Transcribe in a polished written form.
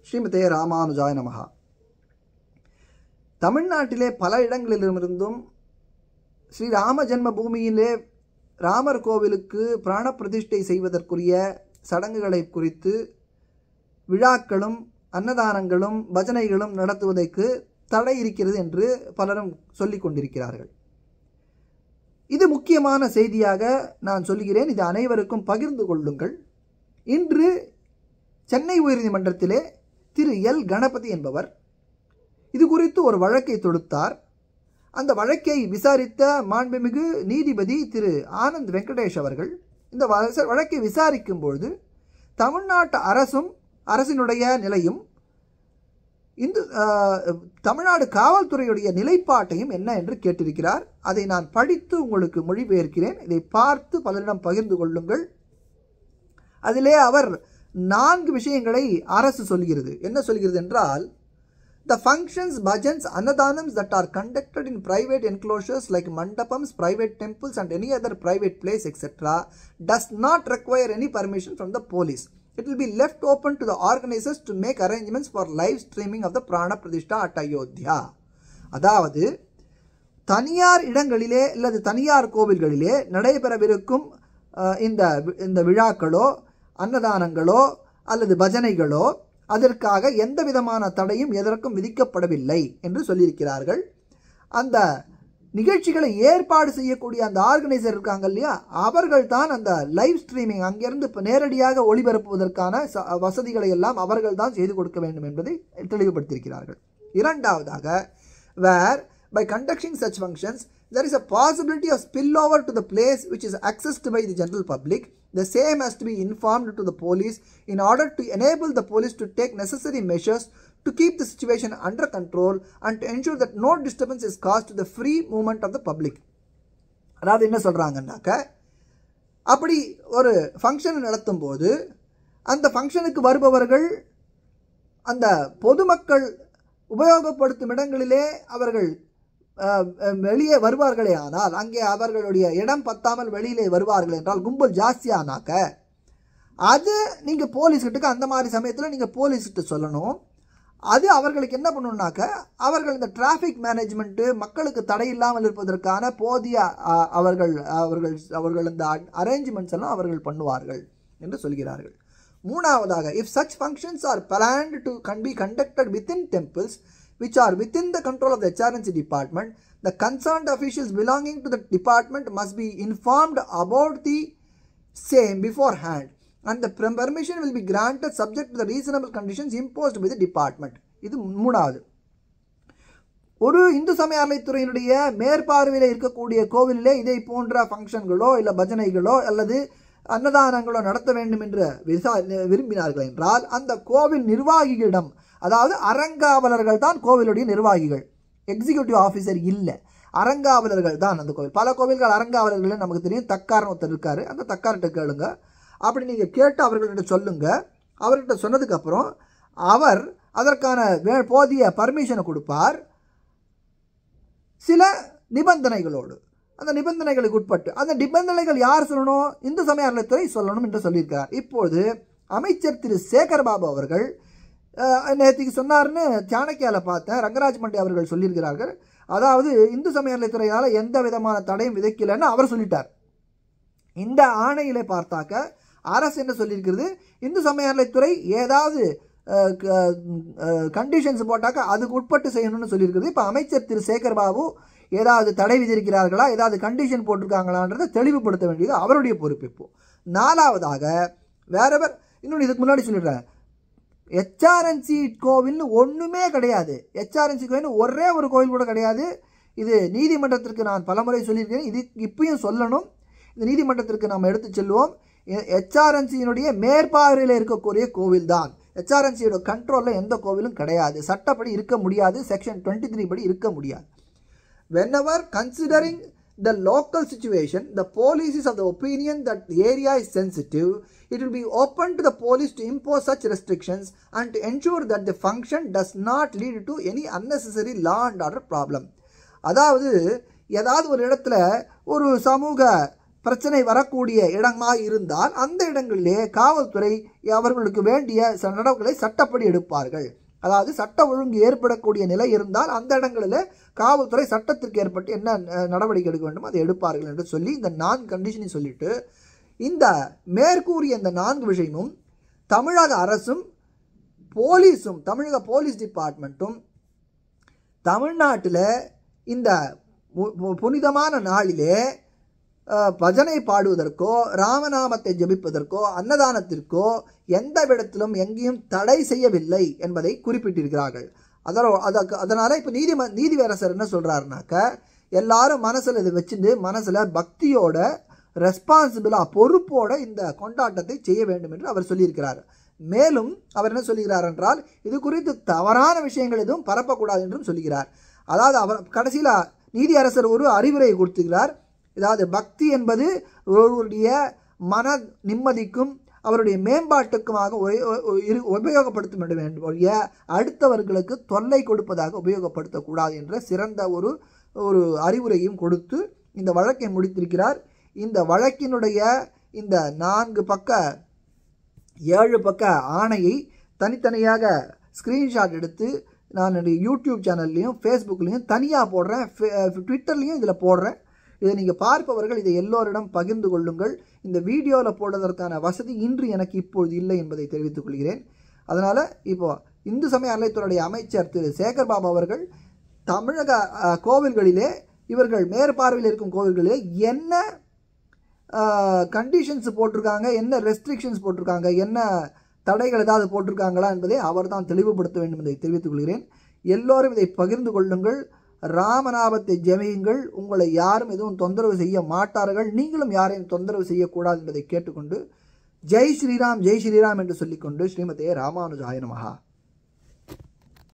ஸ்ரீமதே ராமானுஜாய நமஹ. தமிழ்நாட்டிலே பல இடங்களிலிருந்தும் ஸ்ரீராம ஜென்ம பூமியிலே ராமர் கோவிலுக்கு பிராண பிரதிஷ்டை செய்வதற்குரிய சடங்குகளை குறித்து விழாக்களும் அன்னதானங்களும் பஜனைகளும் நடத்துவதற்கு தடை இருக்கிறது என்று பலரும் சொல்லிக் கொண்டிருக்கிறார்கள். இது முக்கியமான செய்தியாக நான் சொல்கிறேன். இது அனைவருக்கும் பகிர்ந்து கொள்ளுங்கள். இன்று சென்னை உயர்நீதிமன்றத்திலே திரு எல் கணபதி என்பவர் இது குறித்து ஒரு வழக்கை தொடுத்தார். அந்த வழக்கை விசாரித்த மாண்புமிகு நீதிபதி திரு ஆனந்த் வெங்கடேஷ் அவர்கள் இந்த வழக்கை விசாரிக்கும் பொழுது தமிழ்நாட்டு அரசினுடைய நிலையும் தமிழ்நாடு காவல்துறையுடைய நிலைப்பாட்டையும் என்ன என்று கேட்டிருக்கிறார். அதை நான் படித்து உங்களுக்கு மொழிபெயர்க்கிறேன். இதை பார்த்து பலரிடம் பகிர்ந்து கொள்ளுங்கள். அதிலே அவர் 4 விஷயங்களை அரசு சொல்கிறது. என்ன சொல்கிறது என்றால், the functions, bhajans, annadhanams that are conducted in private enclosures like mandapams, private temples and any other private place etc. does not require any permission from the police. It will be left open to the organizers to make arrangements for live streaming of the Prana Pradishta at Ayodhya. அதாவது தனியார் இடங்களிலே அல்லது தனியார் கோவில்களிலே நடைபெறவிருக்கும் இந்த விழாக்களோ அன்னதானங்களோ அல்லது பஜனைகளோ அதற்காக எந்த விதமான தடையும் எதற்கும் விதிக்கப்படவில்லை என்று சொல்லியிருக்கிறார்கள். அந்த நிகழ்ச்சிகளை ஏற்பாடு செய்யக்கூடிய அந்த ஆர்கனைசர் இருக்காங்க இல்லையா, அவர்கள் தான் அந்த லைவ் ஸ்ட்ரீமிங் அங்கிருந்து இப்போ நேரடியாக ஒளிபரப்புவதற்கான வசதிகளை எல்லாம் அவர்கள் தான் செய்து கொடுக்க வேண்டும் என்பதை தெளிவுபடுத்தியிருக்கிறார்கள். இரண்டாவதாக, where by conducting such functions there is a possibility of spillover to the place which is accessed by the general public, the same has to be informed to the police in order to enable the police to take necessary measures to keep the situation under control and to ensure that no disturbance is caused to the free movement of the public. அதாவது என்ன சொல்றாங்கன்னாக்க, அப்படி ஒரு function நடத்தும் போது அந்த ஃபங்க்ஷனுக்கு வருபவர்கள் அந்த பொதுமக்கள் உபயோகப்படுத்தும் இடங்களிலே அவர்கள் வெளியே வருவார்களே ஆனால், அங்கே அவர்களுடைய இடம் பத்தாமல் வெளியிலே வருவார்கள் என்றால், கும்பல் ஜாஸ்தியானாக்க அது நீங்கள் போலீஸ்கிட்ட அந்த மாதிரி சமயத்தில் நீங்கள் போலீஸ்கிட்ட சொல்லணும். அது அவர்களுக்கு என்ன பண்ணணும்னாக்க, அவர்கள் இந்த டிராஃபிக் மேனேஜ்மெண்ட்டு மக்களுக்கு தடை இல்லாமல் இருப்பதற்கான போதிய அவர்கள் இந்த அரேஞ்ச்மெண்ட்ஸ் எல்லாம் அவர்கள் பண்ணுவார்கள் என்று சொல்கிறார்கள். மூணாவதாக, if such functions are planned to be conducted within temples which are within the control of the HRNC department, the concerned officials belonging to the department must be informed about the same beforehand and the permission will be granted subject to the reasonable conditions imposed by the department. இது மூணாவது. ஒரு இந்து சமய அறநிலையத்துறையினுடைய மேற்பார்வையில் இருக்கக்கூடிய கோவிலிலே இதை போன்ற ஃபங்க்ஷன்களோ இல்லை பஜனைகளோ அல்லது அன்னதானங்களோ நடத்த வேண்டும் என்று விரும்பினார்கள் என்றால், அந்த கோவில் நிர்வாகிகளிடம், அதாவது அறங்காவலர்கள் தான் கோவிலுடைய நிர்வாகிகள், எக்ஸிக்யூட்டிவ் ஆஃபீஸர் இல்லை, அறங்காவலர்கள் தான் அந்த கோவில். பல கோவில்கள் அறங்காவலர்கள் நமக்கு தெரியும். தக்காரன் ஒருத்தர் இருக்காரு, அந்த தக்கார்கிட்ட கேளுங்க. அப்படி நீங்கள் கேட்டு அவர்கள்ட்ட சொல்லுங்க. அவர்கிட்ட சொன்னதுக்கப்புறம் அவர் அதற்கான போதிய பர்மிஷனை கொடுப்பார், சில நிபந்தனைகளோடு. அந்த நிபந்தனைகளுக்கு உட்பட்டு, அந்த நிபந்தனைகள் யார் சொல்லணும்? இந்து சமய அறநிலையத்துறை சொல்லணும் என்று சொல்லியிருக்கிறார். இப்போது அமைச்சர் திரு சேகர் பாபு அவர்கள் நேற்றுக்கு சொன்னார்னு சாணக்கியாவில் பார்த்தேன், ரங்கராஜ் மண்டே அவர்கள் சொல்லியிருக்கிறார்கள். அதாவது இந்து சமய அறநிலையத்துறையால் எந்த விதமான தடையும் விதைக்கலைன்னு அவர் சொல்லிட்டார். இந்த ஆணையிலே பார்த்தாக்க அரசு என்ன சொல்லியிருக்கிறது, இந்து சமய அறநிலையத்துறை ஏதாவது கண்டிஷன்ஸ் போட்டாக்க அதுக்கு உட்பட்டு செய்யணும்னு சொல்லியிருக்கிறது. இப்போ அமைச்சர் திரு சேகர் பாபு ஏதாவது தடை விதிக்கிறார்களா, ஏதாவது கண்டிஷன் போட்டிருக்காங்களான்றதை தெளிவுபடுத்த வேண்டியது அவருடைய பொறுப்பு. இப்போ நாலாவதாக, வேறவர் இன்னொன்று இதுக்கு முன்னாடி சொல்லிடுறேன், HRNC கோவில்னு ஒன்றுமே கிடையாது. HRNC கோவில் ஒரே ஒரு கோவில் கூட கிடையாது. இது நீதிமன்றத்திற்கு நான் பலமுறை சொல்லியிருக்கிறேன், இது இப்பயும் சொல்லணும். இந்த நீதிமன்றத்திற்கு நாம் எடுத்து செல்வோம். HRNCயினுடைய மேற்பார்வையில் இருக்கக்கூடிய கோவில் தான். HRNCயோட கண்ட்ரோலில் எந்த கோவிலும் கிடையாது. சட்டப்படி இருக்க முடியாது, செக்ஷன் 23 படி இருக்க முடியாது. Whenever considering the local situation, the police is of the opinion that the area is sensitive, it will be open to the police to impose such restrictions and to ensure that the function does not lead to any unnecessary law and order problem. அதாவது ஏதாவது ஒரு இடத்துல ஒரு சமூக பிரச்சனை வரக்கூடிய இடமாக இருந்தால் அந்த இடங்களிலே காவல்துறை அவர்களுக்கு வேண்டிய நடவடிக்கைகளை சட்டப்படி எடுப்பார்கள். அதாவது சட்ட ஒழுங்கு ஏற்படக்கூடிய நிலை இருந்தால் அந்த இடங்களில் காவல்துறை சட்டத்திற்கு ஏற்பட்டு என்ன நடவடிக்கை எடுக்க வேண்டும் அதை எடுப்பார்கள் என்று சொல்லி இந்த 4 கண்டிஷனை சொல்லிட்டு இந்த மேற்கூறிய இந்த 4 விஷயமும் தமிழக அரசும் போலீஸும் தமிழக போலீஸ் டிபார்ட்மெண்ட்டும் தமிழ்நாட்டில் இந்த புனிதமான நாளிலே பஜனை பாடுவதற்கோ ராமநாமத்தை ஜபிப்பதற்கோ அன்னதானத்திற்கோ எந்த இடத்திலும் எங்கேயும் தடை செய்யவில்லை என்பதை குறிப்பிட்டிருக்கிறார்கள். அதனால இப்போ நீதியரசர் என்ன சொல்றாருனாக்க எல்லாரும் மனசில் இதை வச்சுட்டு மனசில் பக்தியோட ரெஸ்பான்சிபிளாக பொறுப்போட இந்த கொண்டாட்டத்தை செய்ய வேண்டும் என்று அவர் சொல்லியிருக்கிறார். மேலும் அவர் என்ன சொல்லுகிறார் என்றால் இது குறித்து தவறான விஷயங்கள் எதுவும் பரப்பக்கூடாது என்றும் சொல்லுகிறார். அதாவது அவர் கடைசியில் நீதியரசர் ஒரு அறிவுரை கொடுத்துக்கிறார். அதாவது பக்தி என்பது ஒருவருடைய மன நிம்மதிக்கும் அவருடைய மேம்பாட்டுக்குமாக உபயோகப்படுத்த வேண்டும், அடுத்தவர்களுக்கு தொல்லை கொடுப்பதாக உபயோகப்படுத்தக்கூடாது என்ற சிறந்த ஒரு அறிவுரையும் கொடுத்து இந்த வழக்கை முடித்திருக்கிறார். இந்த வழக்கினுடைய இந்த 7 பக்க ஆணையை தனித்தனியாக ஸ்க்ரீன்ஷாட் எடுத்து நான் என்னுடைய யூடியூப் சேனல்லையும் ஃபேஸ்புக்லேயும் தனியாக போடுறேன், ட்விட்டர்லேயும் இதில் போடுறேன். இதை நீங்கள் பார்ப்பவர்கள் இதை எல்லோரிடம் பகிர்ந்து கொள்ளுங்கள். இந்த வீடியோவில் போடுவதற்கான வசதி இன்று எனக்கு இப்பொழுது இல்லை என்பதை தெரிவித்துக் கொள்கிறேன். அதனால் இப்போது இந்து சமய அறநிலையத்துறையுடைய அமைச்சர் திரு சேகர் பாபு அவர்கள் தமிழக கோவில்களிலே இவர்கள் மேற்பார்வையில் இருக்கும் கோவில்களிலே என்ன கண்டிஷன்ஸ் போட்டிருக்காங்க, என்ன ரெஸ்ட்ரிக்ஷன்ஸ் போட்டிருக்காங்க, என்ன தடைகள் ஏதாவது போட்டிருக்காங்களா என்பதை அவர் தான் தெளிவுபடுத்த வேண்டும் என்பதை தெரிவித்துக் கொள்கிறேன். எல்லோரும் இதை பகிர்ந்து கொள்ளுங்கள். ராமநாமத்தை ஜெபியுங்கள். உங்களை யாரும் எதுவும் தொந்தரவு செய்ய மாட்டார்கள். நீங்களும் யாரையும் தொந்தரவு செய்யக்கூடாது என்பதை கேட்டுக்கொண்டு ஜெய் ஸ்ரீராம் ஜெய் ஸ்ரீராம் என்று சொல்லிக்கொண்டு ஸ்ரீமதே ராமானுஜாய நமஹா.